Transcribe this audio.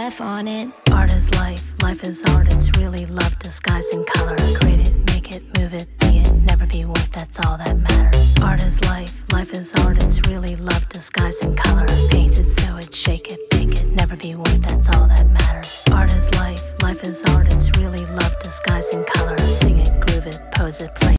breath on it. Art is life, life is art, it's really love disguised in color. Create it, make it, move it, be it, never be worth, that's all that matters. Art is life, life is art, it's really love disguised in color. Paint it, sew it, shake it, bake it, never be worth, that's all that matters. Art